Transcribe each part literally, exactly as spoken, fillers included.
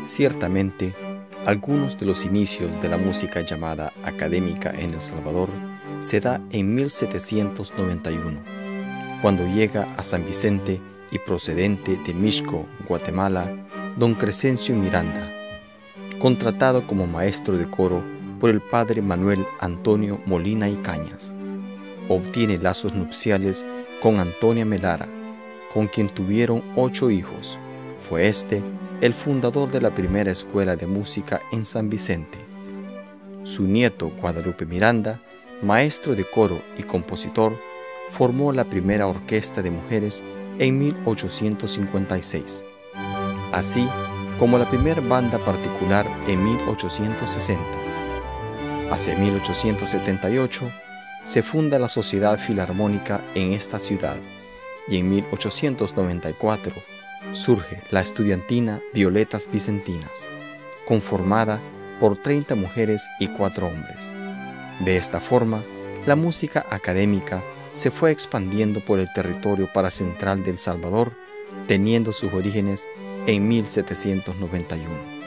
Ciertamente, algunos de los inicios de la música llamada académica en El Salvador se da en mil setecientos noventa y uno, cuando llega a San Vicente y procedente de Mixco, Guatemala, don Crescencio Miranda, contratado como maestro de coro por el padre Manuel Antonio Molina y Cañas. Obtiene lazos nupciales con Antonia Melara, con quien tuvieron ocho hijos. Fue este el fundador de la primera escuela de música en San Vicente. Su nieto Guadalupe Miranda, maestro de coro y compositor, formó la primera orquesta de mujeres en mil ochocientos cincuenta y seis, así como la primera banda particular en mil ochocientos sesenta. Hacia mil ochocientos setenta y ocho se funda la Sociedad Filarmónica en esta ciudad y en mil ochocientos noventa y cuatro surge la estudiantina Violetas Vicentinas, conformada por treinta mujeres y cuatro hombres. De esta forma, la música académica se fue expandiendo por el territorio paracentral de El Salvador, teniendo sus orígenes en mil setecientos noventa y uno.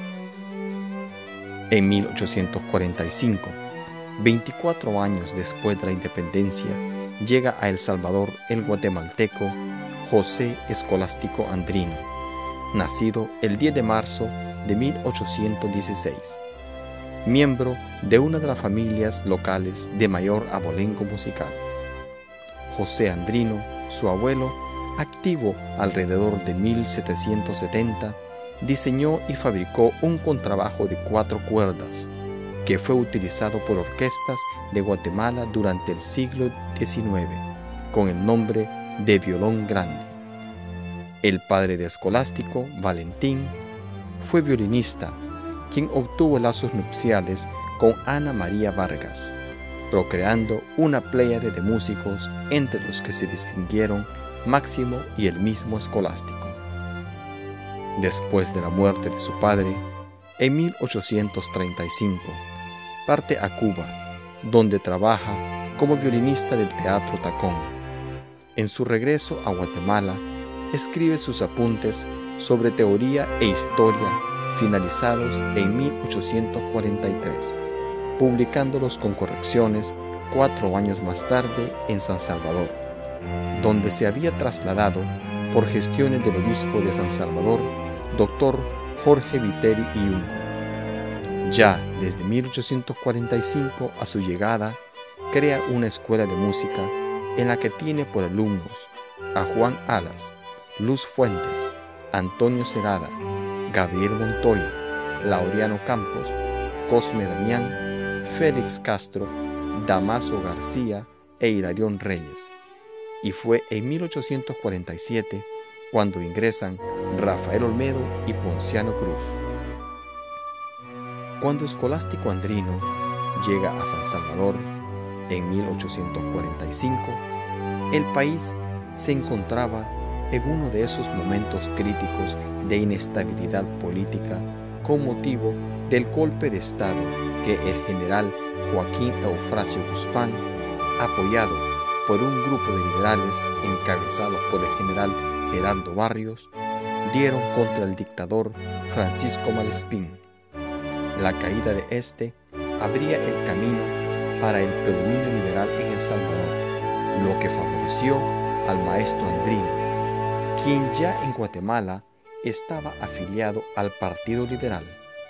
En mil ochocientos cuarenta y cinco, veinticuatro años después de la independencia, llega a El Salvador el guatemalteco José Escolástico Andrino, nacido el diez de marzo de mil ochocientos dieciséis, miembro de una de las familias locales de mayor abolengo musical. José Andrino, su abuelo, activo alrededor de mil setecientos setenta, diseñó y fabricó un contrabajo de cuatro cuerdas que fue utilizado por orquestas de Guatemala durante el siglo diecinueve con el nombre de violón grande. El padre de Escolástico, Valentín, fue violinista, quien obtuvo lazos nupciales con Ana María Vargas, procreando una pléyade de músicos entre los que se distinguieron Máximo y el mismo Escolástico. Después de la muerte de su padre, en mil ochocientos treinta y cinco, parte a Cuba, donde trabaja como violinista del Teatro Tacón. En su regreso a Guatemala, escribe sus apuntes sobre teoría e historia, finalizados en mil ochocientos cuarenta y tres, publicándolos con correcciones cuatro años más tarde en San Salvador, donde se había trasladado por gestiones del obispo de San Salvador, doctor Jorge Viteri Iyungo. Ya desde mil ochocientos cuarenta y cinco a su llegada, crea una escuela de música en la que tiene por alumnos a Juan Alas, Luz Fuentes, Antonio Cerada, Gabriel Montoya, Laureano Campos, Cosme Damián, Félix Castro, Damaso García e Hilarión Reyes. Y fue en mil ochocientos cuarenta y siete cuando ingresan Rafael Olmedo y Ponciano Cruz. Cuando Escolástico Andrino llega a San Salvador en mil ochocientos cuarenta y cinco, el país se encontraba en uno de esos momentos críticos de inestabilidad política con motivo del golpe de Estado que el general Joaquín Eufrasio Guzmán, apoyado por un grupo de liberales encabezados por el general Gerardo Barrios, dieron contra el dictador Francisco Malespín. La caída de este abría el camino para el predominio liberal en El Salvador, lo que favoreció al maestro Andrino, quien ya en Guatemala estaba afiliado al Partido Liberal.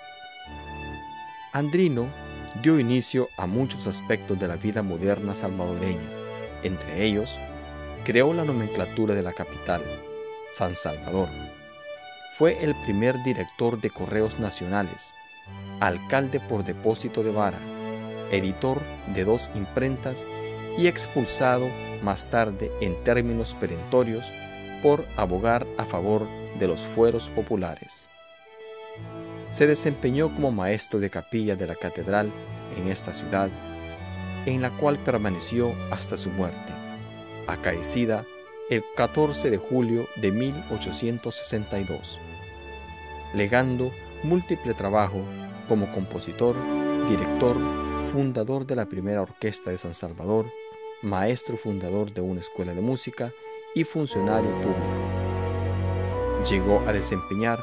Andrino dio inicio a muchos aspectos de la vida moderna salvadoreña. Entre ellos, creó la nomenclatura de la capital, San Salvador. Fue el primer director de Correos Nacionales, alcalde por depósito de vara, editor de dos imprentas y expulsado más tarde en términos perentorios por abogar a favor de los fueros populares. Se desempeñó como maestro de capilla de la catedral en esta ciudad, en la cual permaneció hasta su muerte, acaecida el catorce de julio de mil ochocientos sesenta y dos, legando múltiple trabajo como compositor, director, fundador de la primera orquesta de San Salvador, maestro fundador de una escuela de música y funcionario público. Llegó a desempeñar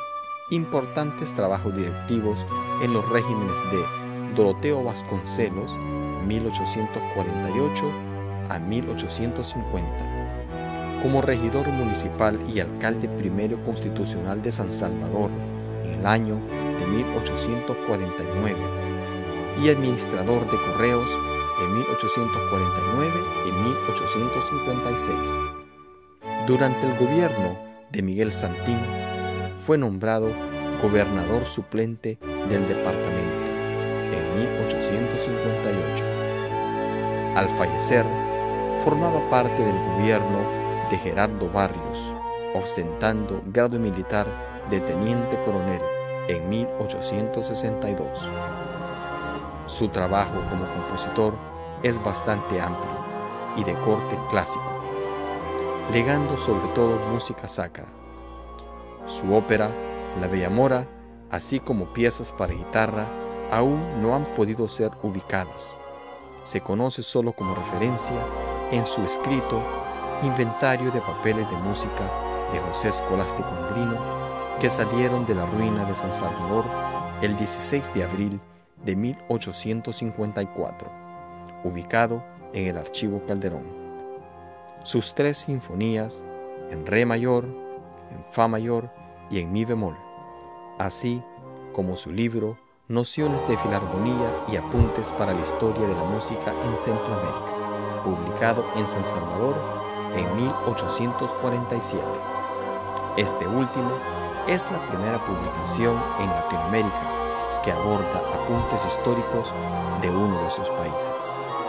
importantes trabajos directivos en los regímenes de Doroteo Vasconcelos, mil ochocientos cuarenta y ocho a mil ochocientos cincuenta, como regidor municipal y alcalde primero constitucional de San Salvador en el año de mil ochocientos cuarenta y nueve y administrador de correos en mil ochocientos cuarenta y nueve y mil ochocientos cincuenta y seis. Durante el gobierno de Miguel Santín fue nombrado gobernador suplente del departamento en mil ochocientos cincuenta y ocho. Al fallecer, formaba parte del gobierno de Gerardo Barrios, ostentando grado militar de teniente coronel en mil ochocientos sesenta y dos. Su trabajo como compositor es bastante amplio y de corte clásico, legando sobre todo música sacra. Su ópera, La Bella Mora, así como piezas para guitarra, aún no han podido ser ubicadas. Se conoce solo como referencia en su escrito Inventario de papeles de música de José Escolástico Andrino, que salieron de la ruina de San Salvador el dieciséis de abril de mil ochocientos cincuenta y cuatro, ubicado en el Archivo Calderón. Sus tres sinfonías, en re mayor, en fa mayor y en mi bemol, así como su libro Nociones de Filarmonía y Apuntes para la Historia de la Música en Centroamérica, publicado en San Salvador en mil ochocientos cuarenta y siete. Este último es la primera publicación en Latinoamérica que aborda apuntes históricos de uno de sus países.